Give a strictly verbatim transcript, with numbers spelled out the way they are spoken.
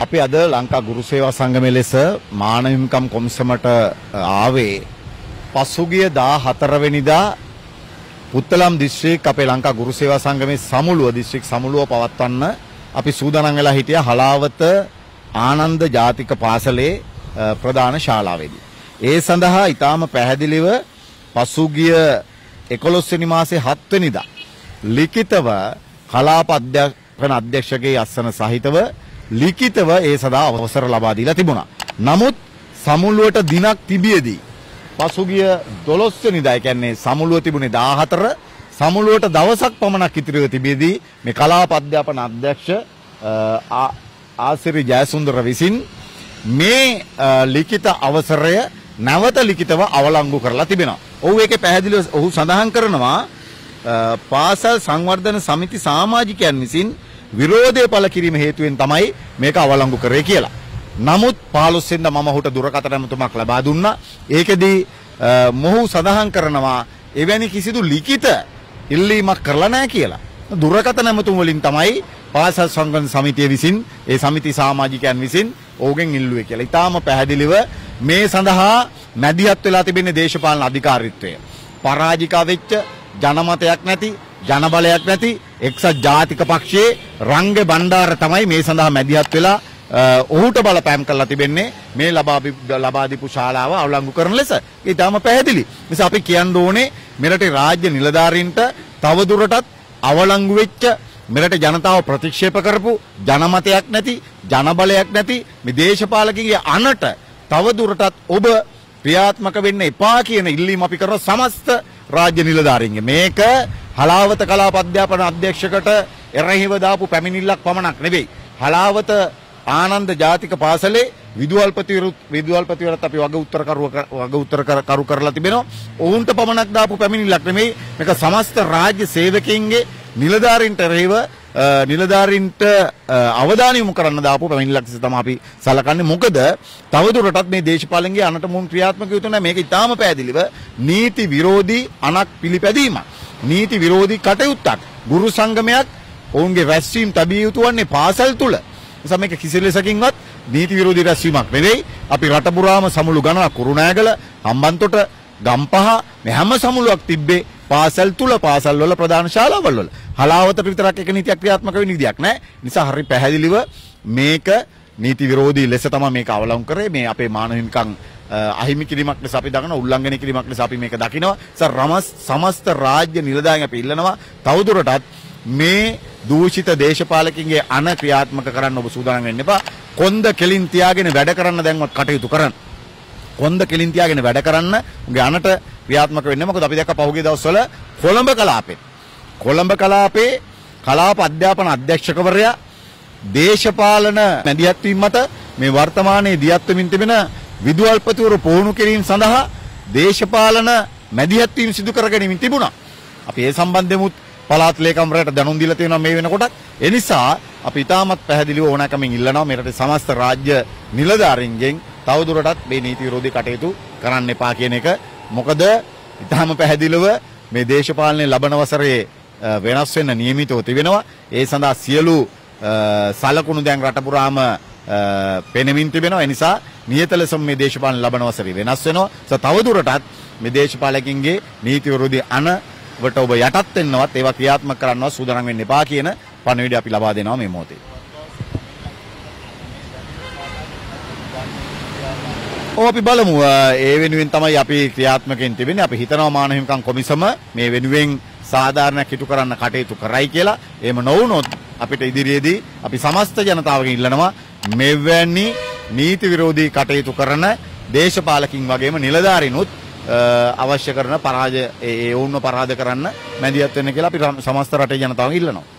අපි අද ලංකා ගුරු සේවා සංගමයේ ලෙස මානව හිමිකම් කොමිසමට ආවේ පසුගිය දාහතර වෙනිදා පුත්තලම් දිස්ත්‍රික් අපේ ලංකා ගුරු සේවා සංගමේ සමුළුව දිස්ත්‍රික් සමුළුව පවත්වන්න අපි සූදානම් වෙලා හිටියා හලාවත ආනන්ද ජාතික පාසලේ ප්‍රධාන ශාලාවේදී. ඒ සඳහා ඊටාම පැහැදිලිව පසුගිය එකොළොස් වෙනි මාසේ හත් වෙනිදා ලිඛිතව කලාප අධ්‍යාපන අධ්‍යක්ෂකගේ අස්සන සහිතව ලිඛිතව ඒ සඳහා අවසර ලබා දීලා තිබුණා. නමුත් සමුළුවට දිනක් තිබියදී පසුගිය දොළොස් වෙනිදා ඒ කියන්නේ සමුළුව තිබුණේ දාහතර සමුළුවට දවසක් පමණක් ඉතිරිව තිබියදී මේ කලාප අධ්‍යාපන අධ්‍යක්ෂ ආසිරි ජයසුන්දර විසින් මේ ලිඛිත අවසරය නැවත ලිඛිතව අවලංගු කරලා තිබෙනවා. ඔහු ඒකේ පැහැදිලිව ඔහු සඳහන් කරනවා පාසල් සංවර්ධන සමිති සමාජිකයන් විසින් විරෝධය පළ කිරීම හේතුවෙන් තමයි මේක අවලංගු කරේ කියලා. නමුත් පහළොස් වෙනිදා මම ඔහුට දුරකථන ඇමතුමක් ලබා දුන්නා. ඒකෙදී මොහු සඳහන් කරනවා එවැනි කිසිදු ලිඛිත ඉල්ලීමක් කරලා නැහැ කියලා. දුරකථන ඇමතුම් වලින් තමයි පාසල් සංවර්ධන සමිතිය විසින් ඒ සමිති සමාජිකයන් විසින් ඕගෙන් ඉල්ලුවේ කියලා. ඊටාම පැහැදිලිව මේ සඳහා මැදිහත් වෙලා තිබෙන දේශපාලන අධිකාරීත්වය පරාජිකා වෙච්ච ජනමතයක් නැති ජනබලයක් නැති එක්සත් ජාතික පක්ෂයේ රංග බණ්ඩාර තමයි මේ සඳහා මැදිහත් වෙලා ඔහුට බලපෑම් කරලා තිබෙන්නේ මේ ලබා ලබා දීපු ශාලාව අවලංගු කරන ලෙස. ඒ තාම පැහැදිලි. නිසා අපි කියන්න ඕනේ මෙරට රාජ්‍ය නිලධාරීන්ට තවදුරටත් අවලංගු වෙච්ච මෙරට ජනතාව ප්‍රතික්ෂේප කරපු ජනමතයක් නැති ජනබලයක් නැති මේ දේශපාලකගේ අනට තවදුරටත් ඔබ ක්‍රියාත්මක වෙන්න එපා කියන ඉල්ලීම අපි කරන සමස්ත රාජ්‍ය නිලධාරීන්ගේ. මේක හලාවත කලාප අධ්‍යාපන අධ්‍යක්ෂකට එරෙහිව දාපු පැමිණිල්ලක් පමණක් නෙවෙයි. හලාවත ආනන්ද ජාතික පාසලේ විදුහල්පතිවරු විදුහල්පතිවරත් අපි වග උත්තර කරුව වග උත්තර කරු කරලා තිබෙනවා. ඔවුන්ට පමණක් දාපු පැමිණිල්ලක් නෙවෙයි. මේක සමස්ත රාජ්‍ය සේවකයින්ගේ නිලධාරීන්ට එරෙහිව නිලධාරීන්ට අවධානය යොමු කරන්න දාපු පැමිණිල්ලක් තමයි අපි සලකන්නේ. මොකද තවදුරටත් මේ දේශපාලනගේ අනට මුන් ක්‍රියාත්මක යුතු නැහැ. මේක ඉතාම පැහැදිලිව නීති විරෝධී අනක් පිළිපැදීමක්. නීති විරෝධී කටයුත්තක්. ගුරු සංගමයක් ඔවුන්ගේ රැස්වීම් තැබිය යුතු වන්නේ පාසල් තුල. නිසා මේක කිසිලෙසකින්වත් නීති විරෝධී රැස්වීමක් නෙවෙයි. අපි රට පුරාම සමුළු ගණනක් කුරුණෑගල, හම්බන්තොට, ගම්පහ මේ හැම සමුළුවක් තිබ්බේ පාසල් තුල පාසල් වල ප්‍රධාන ශාලාවල් වල. හලාවතට විතරක් එක නීතියක් ක්‍රියාත්මක වෙන විදියක් නැහැ. නිසා හරි පැහැදිලිව මේක නීති විරෝධී ලෙස තමයි මේක අවලංගු කරේ. මේ අපේ මානව හිමිකම් අහිමි කිරීමක් ලෙස අපි දකිනවා, උල්ලංඝනය කිරීමක් ලෙස අපි මේක දකිනවා. සර් රමස් සමස්ත රාජ්‍ය නිලධාරීන් අපි ඉල්ලනවා තවදුරටත් මේ දූෂිත දේශපාලකින්ගේ අන ක්‍රියාත්මක කරන්න ඔබ සූදානම් වෙන්න එපා. කොන්ද කෙලින් තියාගෙන වැඩ කරන්න දැන්වත් කටයුතු කරන්න. කොන්ද කෙලින් තියාගෙන වැඩ කරන්න උගේ අනට ක්‍රියාත්මක වෙන්නේ. මොකද අපි දැක්ක පහුගිය දවස්වල කොළඹ කලාපේ කොළඹ කලාපේ කලාප අධ්‍යාපන අධ්‍යක්ෂකවරයා දේශපාලන මැදිහත් වීම මත මේ වර්තමානයේ දියත් වෙමින් තිබෙන විදුහල්පතිවරු පුහුණු කිරීම සඳහා දේශපාලන මැදිහත් වීම සිදු කරගෙන තිබුණා. අපි ඒ සම්බන්ධෙමුත් පළාත් ලේකම්වරයාට දැනුම් දීලා තියෙනවා මේ වෙනකොට. ඒ නිසා අපි ඊටමත් පැහැදිලිව ඕනෑකමින් ඉල්ලනවා මෙරට සමස්ත රාජ්‍ය නිලධාරීන්ගෙන් තවදුරටත් මේ නීති විරෝධී කටයුතු කරන්න එපා කියන එක. මොකද ඊටම පැහැදිලිව මේ දේශපාලනයේ ලබන වසරේ වෙනස් වෙන්න නියමිතව තිබෙනවා. ඒ සඳහා සියලු සලකුණු දැන් රට පුරාම පෙනෙමින් තිබෙනවා. ඒ නිසා නියත ලෙසම මේ දේශපාලන ලබන වසරේ වෙනස් වෙනවා. ඒ තවදුරටත් මේ දේශපාලකින්ගේ නීති විරෝධී අන වට ඔබ යටත් වෙන්නවත් ඒවා ක්‍රියාත්මක කරන්නවත් සූදානම් වෙන්න එපා කියන පණිවිඩය අපි ලබා දෙනවා මේ මොහොතේ. ඔව් අපි බලමු. ඒ වෙනුවෙන් තමයි අපි ක්‍රියාත්මකෙන් තිබෙන්නේ. අපි හිතනවා මානව හිමිකම් කොමිසම මේ වෙනුවෙන් සාධාරණයක් ඉටු කරන්න කටයුතු කරයි කියලා. එහෙම නොවුනොත් අපිට ඉදිරියේදී අපි සමස්ත ජනතාවගෙන් ඉල්ලනවා මෙවැනි නීති විරෝධී කටයුතු කරන දේශපාලකින් වගේම නිලධාරීනුත් අවශ්‍ය කරන පරාජය ඒ වුණ පරාද කරන්න මැදිහත් වෙන්න කියලා අපි සමස්ත රටේ ජනතාවගෙන් ඉල්ලනවා.